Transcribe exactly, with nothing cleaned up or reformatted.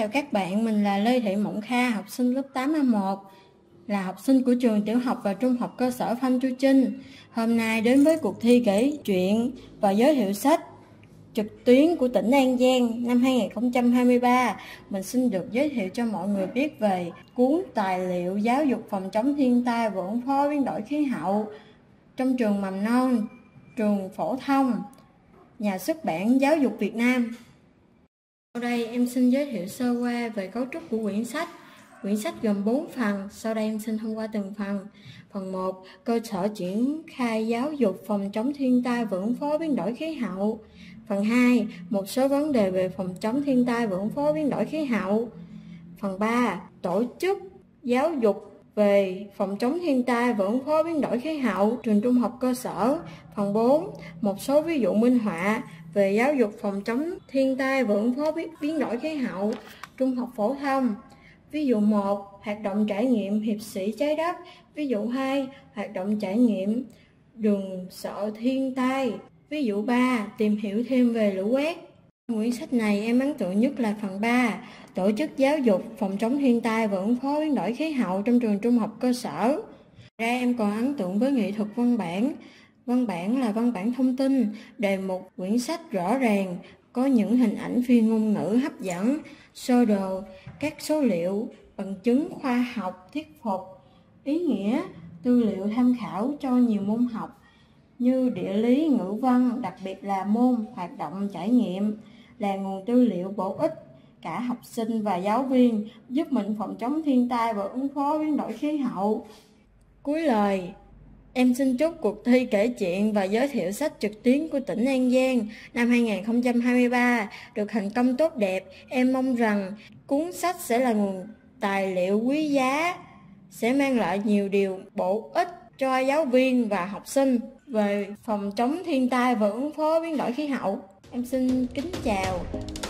chào các bạn, mình là Lê Thị Mộng Kha, học sinh lớp tám A một, là học sinh của trường tiểu học và trung học cơ sở Phan Chu Trinh. Hôm nay đến với cuộc thi kể chuyện và giới thiệu sách trực tuyến của tỉnh An Giang năm hai không hai ba. Mình xin được giới thiệu cho mọi người biết về cuốn tài liệu giáo dục phòng chống thiên tai và ứng phó biến đổi khí hậu trong trường mầm non, trường phổ thông, nhà xuất bản Giáo dục Việt Nam. Sau đây em xin giới thiệu sơ qua về cấu trúc của quyển sách. Quyển sách gồm bốn phần, sau đây em xin thông qua từng phần. Phần một, cơ sở triển khai giáo dục phòng chống thiên tai và ứng phó biến đổi khí hậu. Phần hai, một số vấn đề về phòng chống thiên tai và ứng phó biến đổi khí hậu. Phần ba, tổ chức giáo dục về phòng chống thiên tai và ứng phó biến đổi khí hậu trường trung học cơ sở. Phần bốn, một số ví dụ minh họa về giáo dục phòng chống thiên tai và ứng phó biến đổi khí hậu trung học phổ thông. Ví dụ một, hoạt động trải nghiệm hiệp sĩ trái đất. Ví dụ hai, hoạt động trải nghiệm đường sợ thiên tai. Ví dụ ba, tìm hiểu thêm về lũ quét. Quyển sách này em ấn tượng nhất là phần ba, tổ chức giáo dục phòng chống thiên tai và ứng phó biến đổi khí hậu trong trường trung học cơ sở. Ra em còn ấn tượng với nghệ thuật văn bản. Văn bản là văn bản thông tin, đề mục quyển sách rõ ràng, có những hình ảnh phi ngôn ngữ hấp dẫn, sơ đồ, các số liệu, bằng chứng khoa học thuyết phục, ý nghĩa, tư liệu tham khảo cho nhiều môn học như địa lý, ngữ văn, đặc biệt là môn hoạt động trải nghiệm, là nguồn tư liệu bổ ích cả học sinh và giáo viên, giúp mình phòng chống thiên tai và ứng phó biến đổi khí hậu. Cuối lời, em xin chúc cuộc thi kể chuyện và giới thiệu sách trực tuyến của tỉnh An Giang năm hai không hai ba được thành công tốt đẹp. Em mong rằng cuốn sách sẽ là nguồn tài liệu quý giá, sẽ mang lại nhiều điều bổ ích cho giáo viên và học sinh về phòng chống thiên tai và ứng phó biến đổi khí hậu. Em xin kính chào.